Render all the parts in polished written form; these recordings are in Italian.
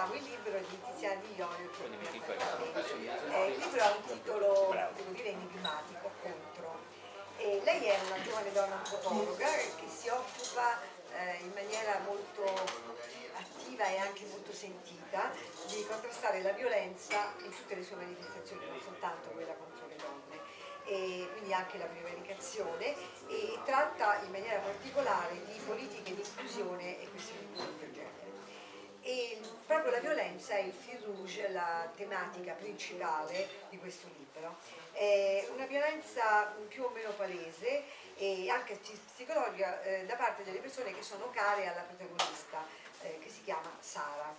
leggiamo il libro di Tiziana Di Iorio. Il libro ha un titolo, devo dire, enigmatico, Contro. E lei è una giovane donna antropologa che si occupa in maniera molto attiva e anche molto sentita di contrastare la violenza in tutte le sue manifestazioni, non soltanto quella contro le donne, e quindi anche la prevaricazione, e tratta in maniera particolare di politiche di inclusione e questioni del genere. E proprio la violenza è il fil rouge, la tematica principale di questo libro. È una violenza più o meno palese e anche psicologica da parte delle persone che sono care alla protagonista, che si chiama Sara.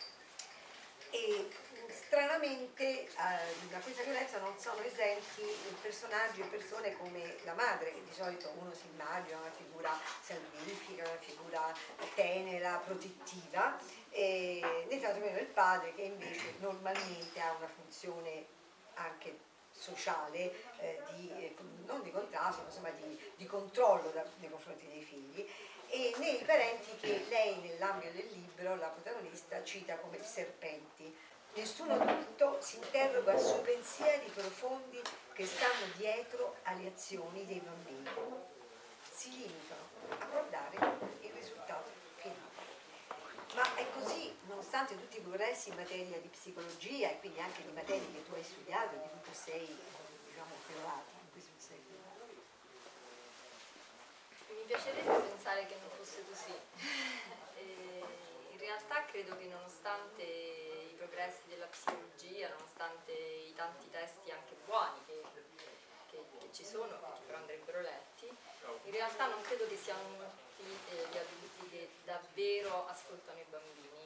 E stranamente da questa violenza non sono esenti personaggi e persone come la madre, che di solito uno si immagina una figura salvifica, una figura tenera, protettiva, né tantomeno il padre, che invece normalmente ha una funzione anche sociale, non di contrasto, ma insomma di controllo nei confronti dei figli, e nei parenti che lei nell'ambito del libro, la protagonista, cita come serpenti. Nessun adulto si interroga sui pensieri profondi che stanno dietro alle azioni dei bambini. Si limitano a guardare il risultato finale. Ma è così, nonostante tutti i progressi in materia di psicologia e quindi anche di materie che tu hai studiato, di cui tu sei, diciamo, ferrata, in cui tu sei ferrata. Mi piacerebbe pensare che non fosse così. In realtà credo che nonostante i progressi della psicologia, nonostante i tanti testi anche buoni che ci sono, che però andrebbero letti, in realtà non credo che siano molti gli adulti che davvero ascoltano i bambini.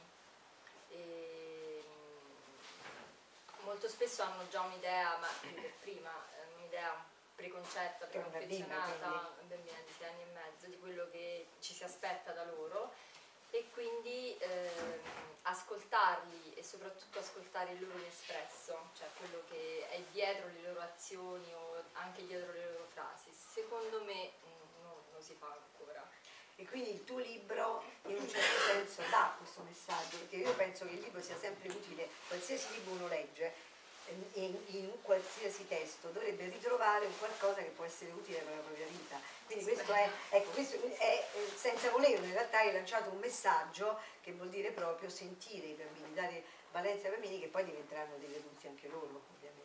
Molto spesso hanno già un'idea, ma per prima, un'idea preconcetta, preconfezionata, bambina di 6 anni e mezzo, di quello che ci si aspetta da loro, e quindi ascoltarli e soprattutto ascoltare il loro espresso, cioè quello che è dietro le loro azioni o anche dietro le loro frasi, secondo me non si fa ancora. E quindi il tuo libro in un certo senso dà questo messaggio, perché io penso che il libro sia sempre utile, qualsiasi libro uno legge, in qualsiasi testo dovrebbe ritrovare un qualcosa che può essere utile per la propria vita. Quindi questo è, ecco, questo è senza volerlo, in realtà hai lanciato un messaggio che vuol dire proprio sentire i bambini, dare valenza ai bambini che poi diventeranno degli adulti anche loro, ovviamente.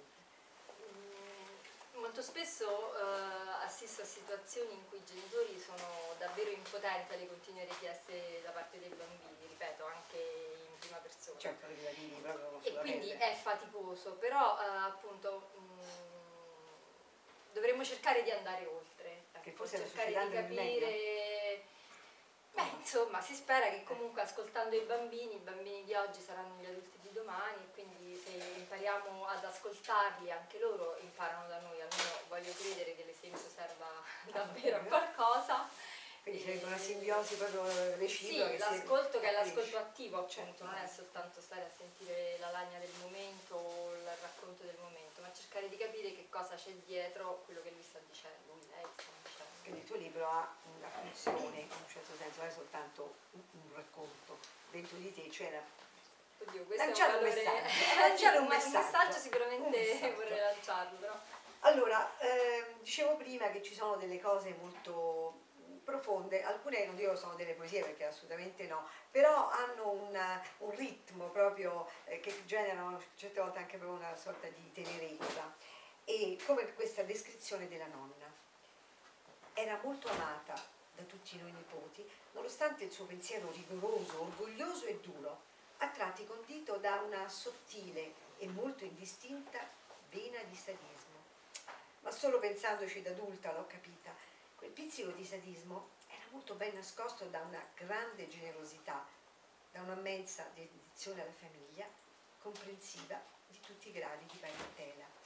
Molto spesso assisto a situazioni in cui i genitori sono davvero impotenti alle continue richieste da parte dei bambini, ripeto, anche in prima persona. Certo, proprio e quindi è faticoso, però appunto dovremmo cercare di andare oltre, che forse cercare di capire. Beh, insomma, si spera che comunque ascoltando i bambini di oggi saranno gli adulti di domani, e quindi se impariamo ad ascoltarli, anche loro imparano da noi, almeno voglio credere che l'esempio serva davvero a qualcosa. Quindi c'è una simbiosi proprio reciproca. Sì, l'ascolto che è l'ascolto attivo, appunto, non è soltanto stare a sentire la lagna del momento o il racconto del momento, ma cercare di capire che cosa c'è dietro quello che lui sta dicendo, lei sta dicendo. Quindi il tuo libro ha una funzione, in un certo senso, non è soltanto un racconto, dentro di te c'era. Oddio, questo è un messaggio sicuramente vorrei lanciarlo, però. Allora, dicevo prima che ci sono delle cose molto profonde, alcune non dico sono delle poesie perché assolutamente no, però hanno un ritmo proprio che generano certe volte anche proprio una sorta di tenerezza, e come questa descrizione della nonna. Era molto amata da tutti noi nipoti, nonostante il suo pensiero rigoroso, orgoglioso e duro, a tratti condito da una sottile e molto indistinta vena di sadismo. Ma solo pensandoci da adulta l'ho capita. Quel pizzico di sadismo era molto ben nascosto da una grande generosità, da una immensa dedizione alla famiglia, comprensiva di tutti i gradi di parentela.